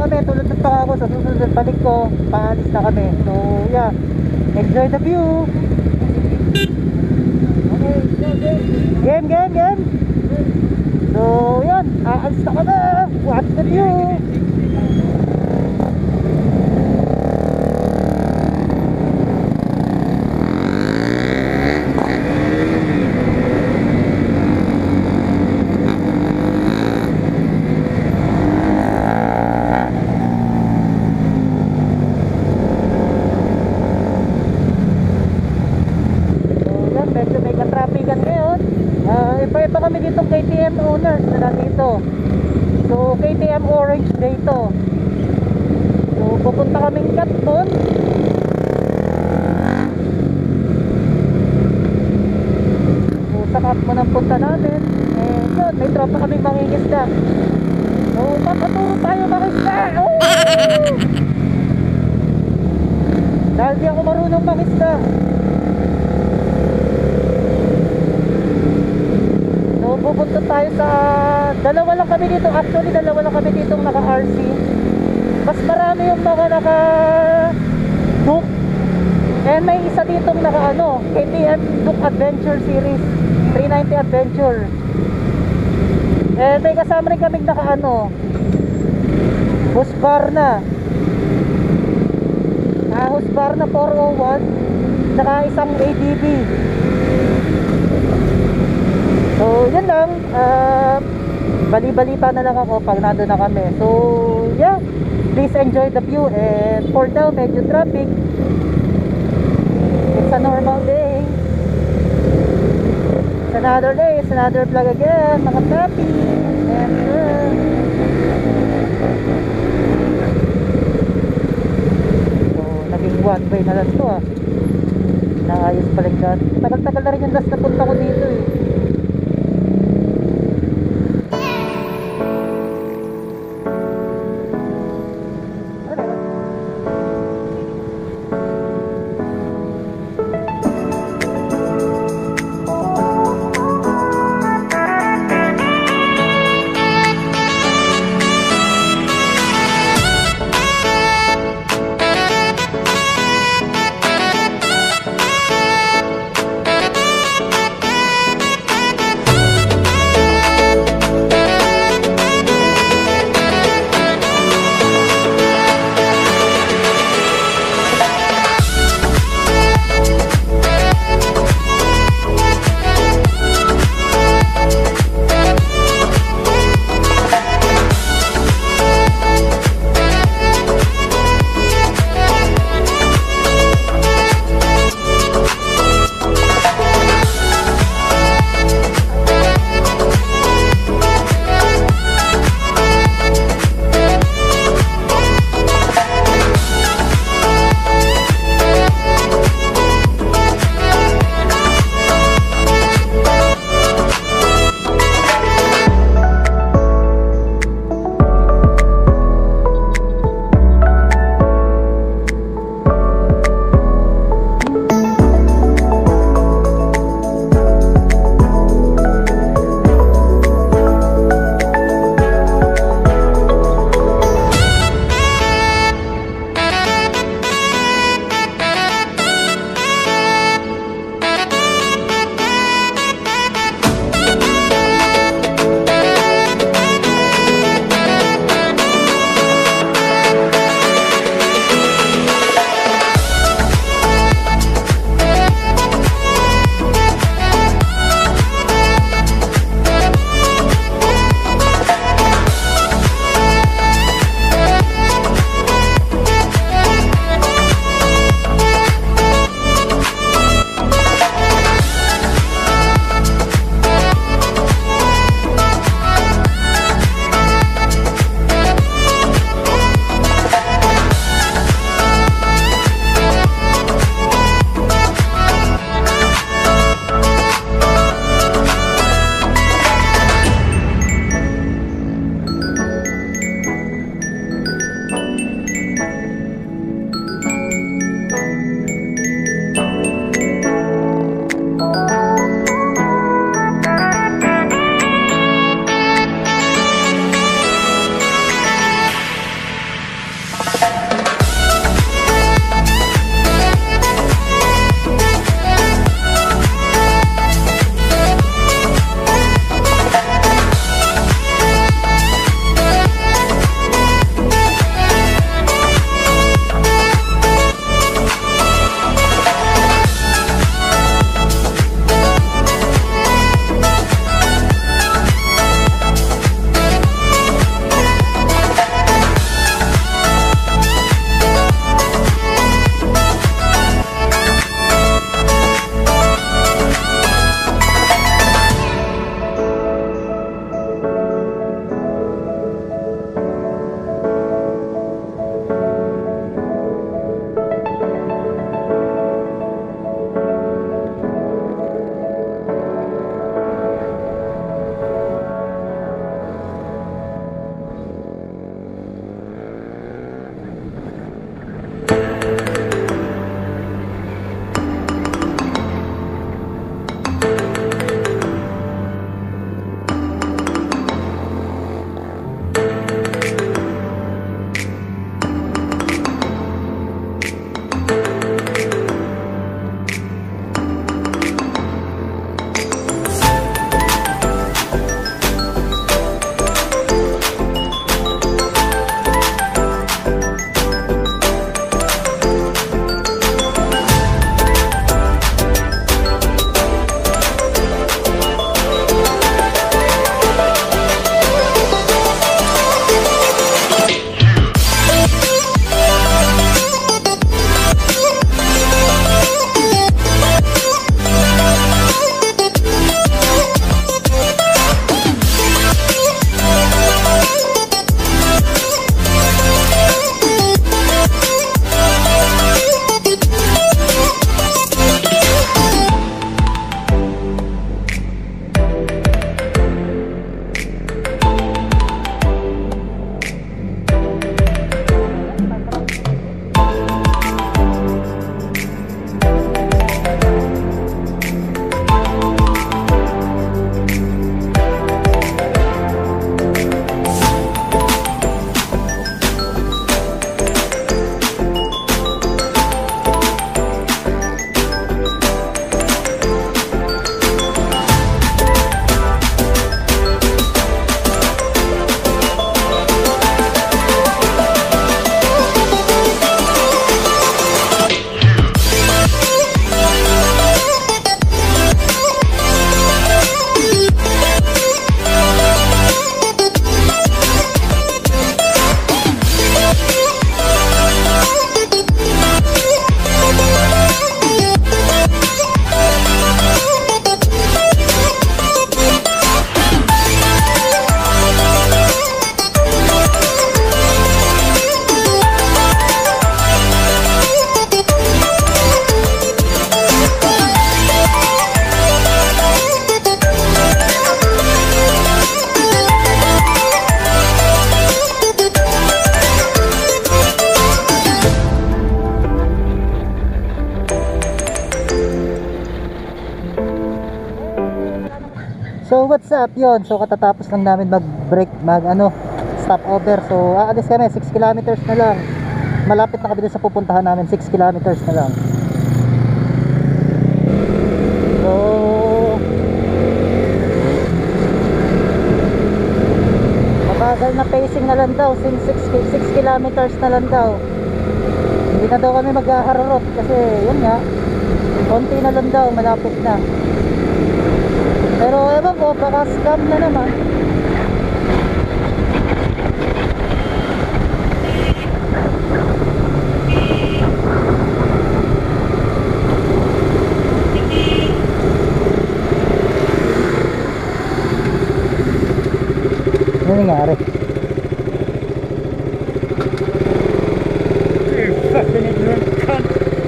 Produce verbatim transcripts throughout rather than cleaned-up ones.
kami, tulad ng pangako. Sa susunod at balik ko, paalis na kami. So yeah, enjoy the view. Okay, game, game, game. So yan, aalis na kami. Watch the view. Iba kami dito K T M owners na nandito. So K T M Orange Day to. So pupunta kaming Katmon. So sa Katmon ang punta namin. And yun, may tropa kaming mangingisda. So makaturo tayo mangisda. Oh! Dahil di ako marunong mangisda. Pupunta tayo sa dalawa lang kami dito. Actually dalawa lang kami dito naka R C. Mas marami yung mga naka Duke. And may isa ditong naka ano K T M Duke Adventure Series three ninety Adventure. And may kasama rin kaming naka ano Husqvarna ah, Husqvarna four oh one saka isang A D B. So yun lang, uh, bali-balita na lang ako pag nandun na kami. So yeah, please enjoy the view. And for now, medyo traffic. It's a normal day. It's another day, it's another vlog again, mga papi. And uh, so naging one way na lang to ah. Naayos pala yung dati. Tagal-tagal na rin yung last na punta ko dito eh. So what's up yun? So katatapos lang namin mag break, mag ano, stop over. So aalis kami, six kilometers na lang. Malapit na kami sa pupuntahan namin, six kilometers na lang. So mabagal na pacing na lang daw, since six kilometers na lang daw. Hindi na daw kami maghaharot kasi yun nga, konti na lang daw, malapit na. Pero ewan ko, baka scam na naman. Ano nangyari? You fucking ignorant cunt!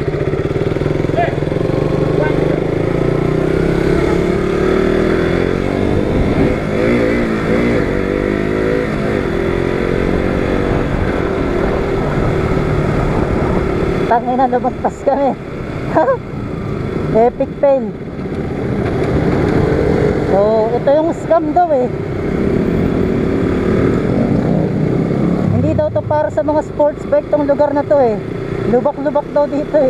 Tangina, lumagpas kami. Epic fail. So ito yung scam daw eh. Hindi daw daw to para sa mga sports bike tong lugar na to eh. Lubak-lubak daw dito eh.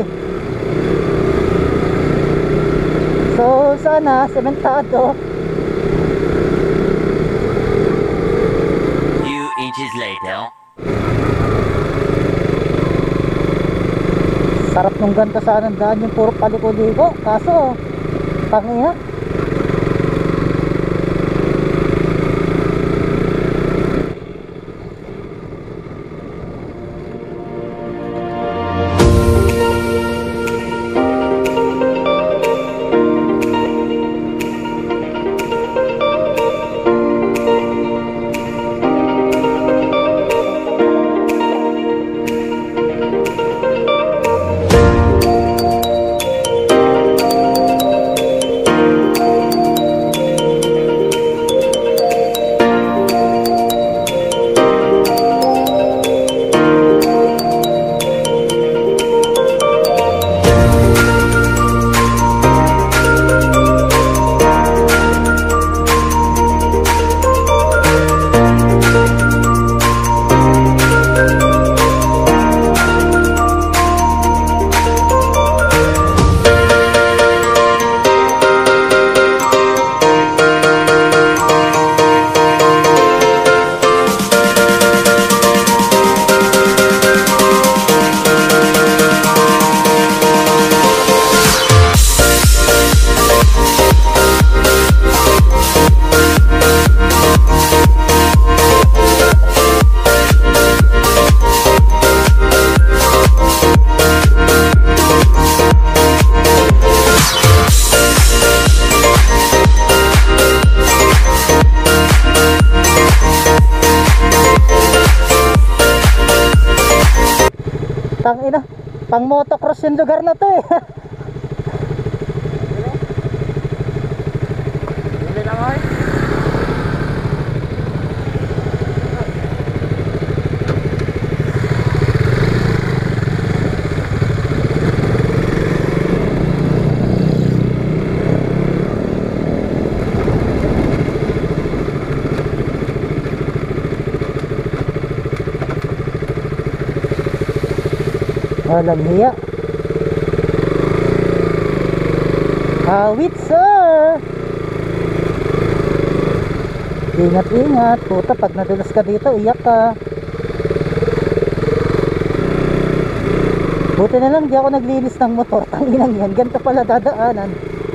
So sana sementado. Few inches later. Sarap nung ganito sa anong daan, yung puro paliko-liko. Kaso tangina. Tangina, pang motocross yung lugar na to eh. Hindi lang ay. Walang hiya. Awit sir. Ingat ingat. Puta, pag nadulas ka dito iyak ka. Buti na lang di ako naglinis ng motor. Tanginang yan, ganito pala dadaanan.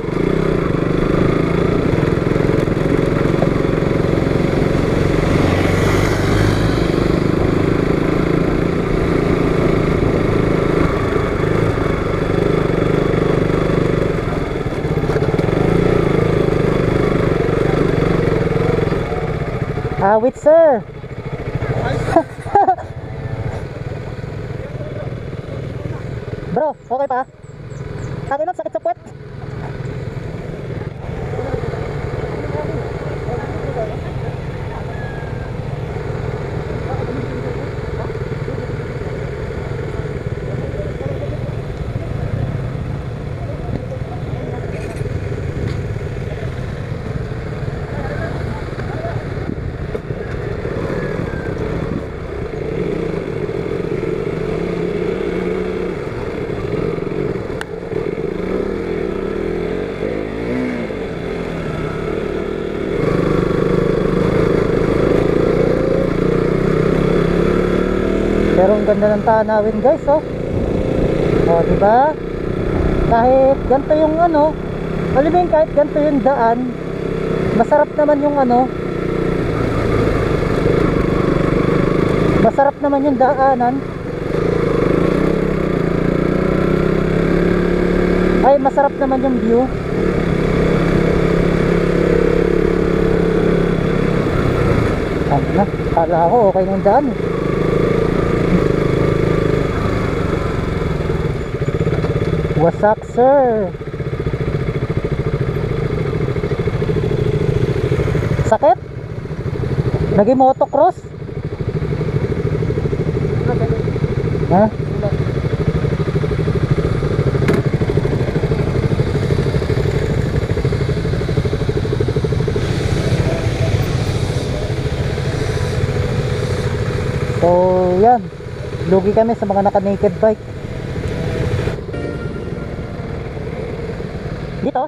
Awit sir. Bro, okay pa? Akin ang sakit sa puwet. Pero ang ganda ng tanawin guys, oh. Oh, di ba? Kahit ganito yung ano, alam mo yun, kahit ganito yung daan, masarap naman yung ano, masarap naman yung daanan. Ay, masarap naman yung view. Ano na, kala ko okay na yung daan eh. Wasak sir. Sakit? Naging motocross? Ha? So yan, lugi kami sa mga naka naked bike dito.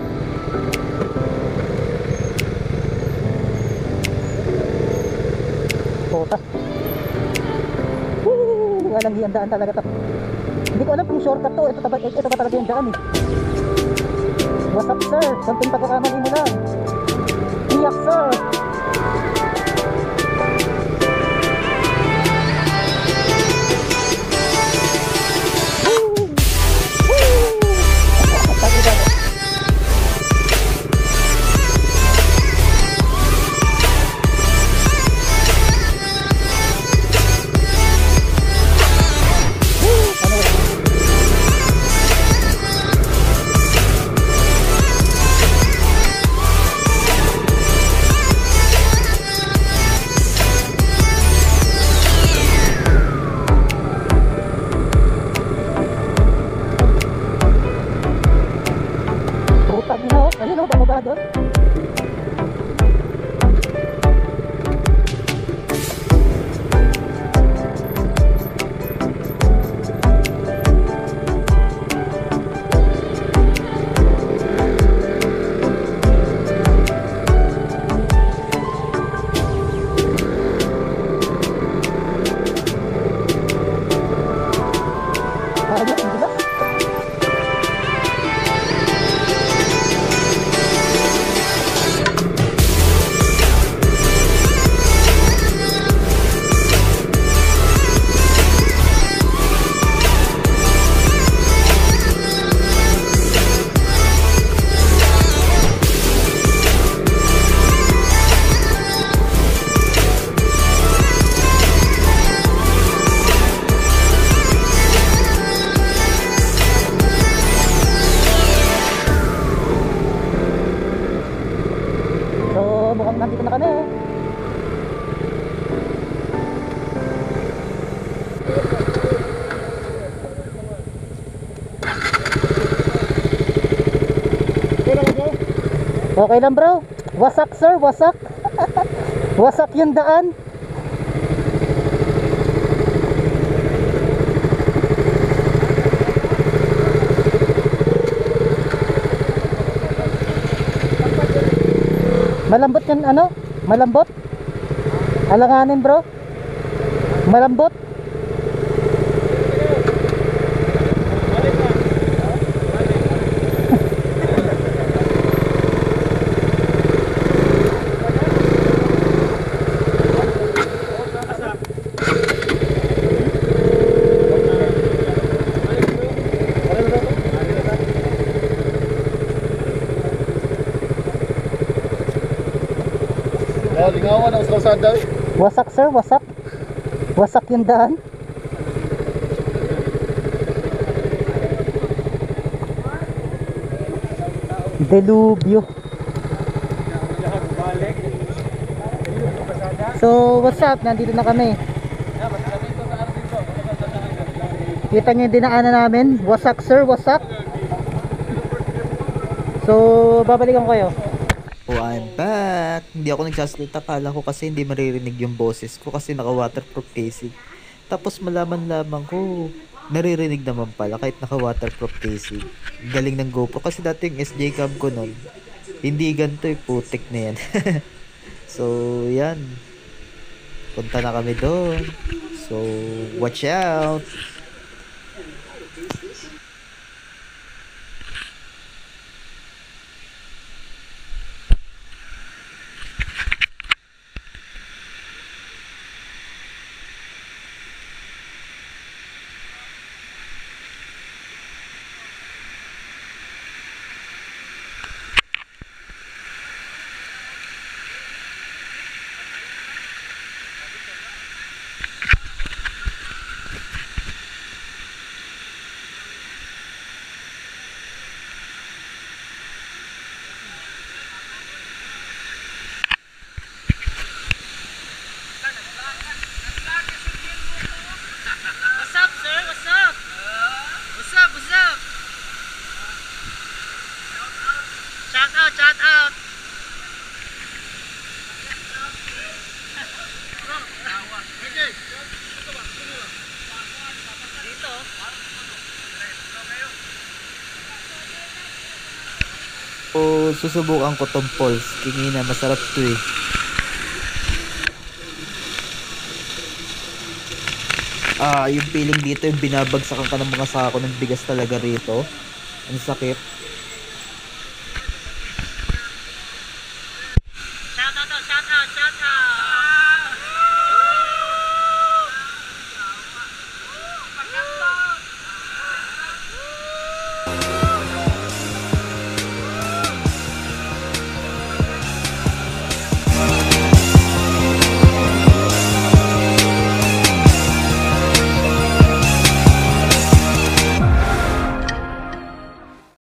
Puta, woo, walang hiyang daan talaga to. Hindi ko alam kung shortcut to. Ito, ito, ito ba talaga yung daan eh. What's up sir? Something pagkakamali mo lang. Iyak sir. Ayun o, bumaba doon. Ayun, hindi ba? Mukhang nandito na kami. Okay lang bro. Wasak sir, wasak. Wasak yung daan. Malambot yan ano? Malambot? Alanganin bro? Malambot? Oh, lingawan ang kalsada. Wasak sir, wasak. Wasak yung daan. Delubyo. So what's up, nandito na kami. Kita nyo yung dinaanan namin. Wasak sir, wasak. So babalikan ko kayo. Oh, I'm back! Hindi ako nagsasalita, kala ko kasi hindi maririnig yung boses ko kasi naka waterproof casing. Tapos malaman lamang ko, naririnig naman pala kahit naka waterproof casing. Galing ng GoPro kasi dati yung S J cam ko nun, hindi ganito eh, putik na yan. So yan, punta na kami doon. So watch out! O susubukan ko tong Pulse. Tingin na masarap to eh. Ah, yung feeling dito yung binabagsakan ka ng mga sako ng bigas talaga rito. Ang sakit.